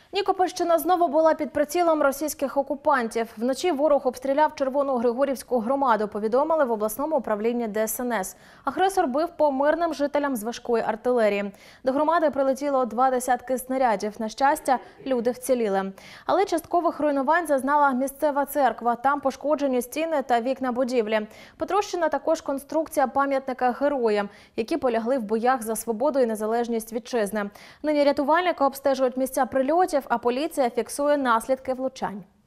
Нікопольщина знову була під прицілом російських окупантів. Вночі ворог обстріляв Червоно-Григорівську громаду, повідомили в обласному управлінні ДСНС. Агресор бив по мирним жителям з важкої артилерії. До громади прилетіло 2 десятки снарядів. На щастя, люди вціліли. Але часткових руйнувань зазнала місцева церква. Там пошкоджені стіни та вікна будівлі. Потрощена також конструкція пам'ятника героям, які полягли в боях за свободу і незалежність вітчизни. Нині рятувальники обстежують місця прильотів, а поліція фіксує наслідки влучань.